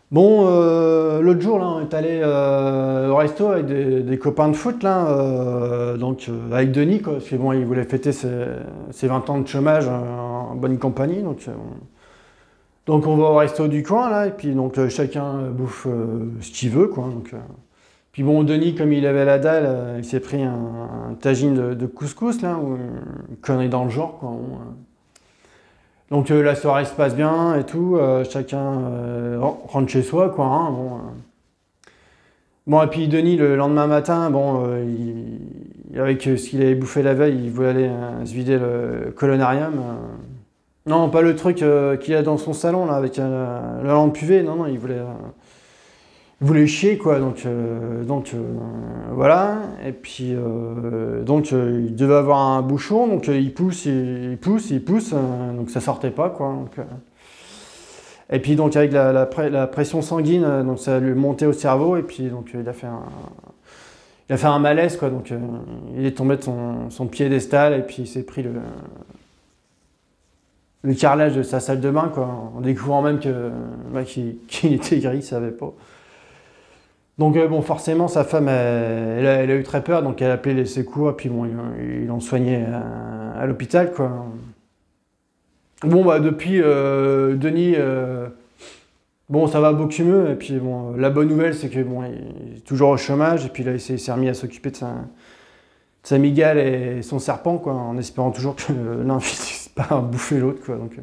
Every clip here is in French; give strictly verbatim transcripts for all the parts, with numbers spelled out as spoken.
Bon, euh, l'autre jour, là, on est allé euh, au resto avec des, des copains de foot, là, euh, donc euh, avec Denis, quoi, parce que bon, il voulait fêter ses, ses vingt ans de chômage euh, en bonne compagnie, donc, euh, on, donc on va au resto du coin, là, et puis donc euh, chacun bouffe euh, ce qu'il veut, quoi. Donc, euh, puis bon, Denis, comme il avait la dalle, euh, il s'est pris un, un tagine de, de couscous, là, ou une connerie dans le genre, quoi. Bon, euh. Donc euh, la soirée se passe bien et tout, euh, chacun euh, rentre chez soi, quoi. Hein, bon, euh. Bon, et puis Denis, le lendemain matin, bon, euh, il- avec euh, ce qu'il avait bouffé la veille, il voulait aller euh, se vider le colonarium. euh. Non, pas le truc euh, qu'il a dans son salon, là, avec euh, la lampe U V, non, non, il voulait, euh, il voulait chier, quoi. Donc, euh, donc euh, voilà. Et puis, euh, donc, euh, il devait avoir un bouchon, donc euh, il pousse, il, il pousse, il pousse, euh, donc ça sortait pas, quoi. Donc, euh. Et puis donc avec la, la, la pression sanguine, euh, donc ça lui montait au cerveau et puis donc il a fait un, il a fait un malaise, quoi. Donc euh, il est tombé de son, son piédestal et puis il s'est pris le, le carrelage de sa salle de bain, quoi, en découvrant même que bah, qu'il qu'il était gris, il savait pas. Donc euh, bon, forcément sa femme elle, elle, a, elle a eu très peur, donc elle a appelé les secours et puis bon ils l'ont soigné à, à l'hôpital, quoi. Bon bah depuis euh, Denis euh, bon, ça va beaucoup mieux. Et puis, bon, la bonne nouvelle, c'est que bon, il est toujours au chômage. Et puis là, il s'est s'est remis à s'occuper de sa, de sa migale et son serpent, quoi, en espérant toujours que l'un ne finisse pas à bouffer l'autre, quoi. Donc, euh.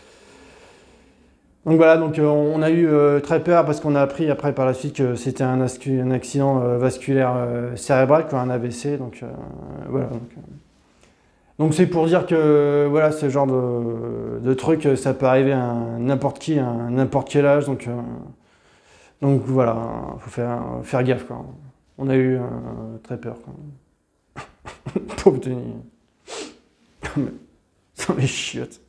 donc voilà, donc, euh, on a eu euh, très peur parce qu'on a appris après par la suite que c'était un, un accident euh, vasculaire euh, cérébral, quoi, un A V C. Donc euh, voilà. Donc, euh. Donc c'est pour dire que voilà, ce genre de, de truc, ça peut arriver à n'importe qui, à n'importe quel âge. Donc, euh, Donc voilà, faut faire, faire gaffe, quoi. On a eu euh, très peur, quoi. Pauvre Denis. Ça les chiottes.